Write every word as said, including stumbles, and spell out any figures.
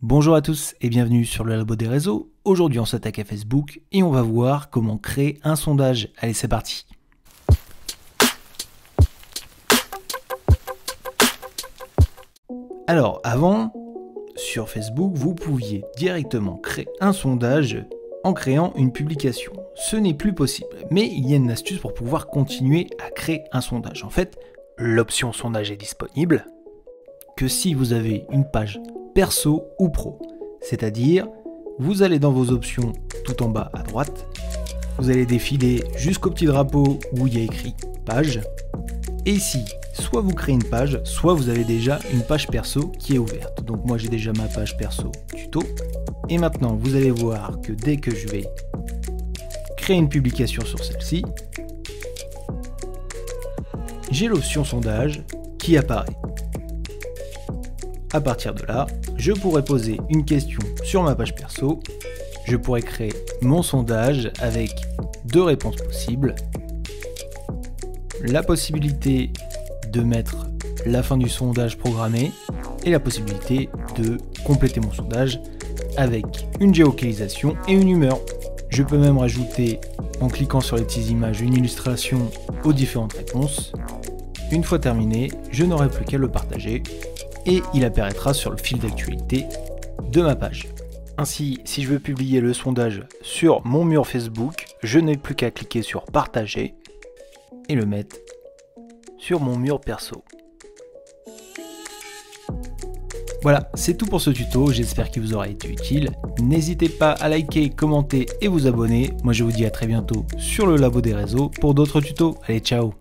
Bonjour à tous et bienvenue sur le Labo des réseaux. Aujourd'hui on s'attaque à Facebook et on va voir comment créer un sondage. Allez, c'est parti. Alors avant, sur Facebook, vous pouviez directement créer un sondage en créant une publication. Ce n'est plus possible, mais il y a une astuce pour pouvoir continuer à créer un sondage. En fait, l'option sondage est disponible que si vous avez une page perso ou pro. C'est-à-dire, vous allez dans vos options tout en bas à droite, vous allez défiler jusqu'au petit drapeau où il y a écrit page, et ici, soit vous créez une page, soit vous avez déjà une page perso qui est ouverte. Donc moi j'ai déjà ma page perso tuto, et maintenant vous allez voir que dès que je vais créer une publication sur celle-ci, j'ai l'option sondage qui apparaît. À partir de là, je pourrais poser une question sur ma page perso, je pourrais créer mon sondage avec deux réponses possibles, la possibilité de mettre la fin du sondage programmé et la possibilité de compléter mon sondage avec une géolocalisation et une humeur. Je peux même rajouter, en cliquant sur les petites images, une illustration aux différentes réponses. Une fois terminé, je n'aurai plus qu'à le partager et il apparaîtra sur le fil d'actualité de ma page. Ainsi, si je veux publier le sondage sur mon mur Facebook, je n'ai plus qu'à cliquer sur partager et le mettre sur mon mur perso. Voilà, c'est tout pour ce tuto, j'espère qu'il vous aura été utile. N'hésitez pas à liker, commenter et vous abonner. Moi je vous dis à très bientôt sur le Labo des réseaux pour d'autres tutos. Allez, ciao!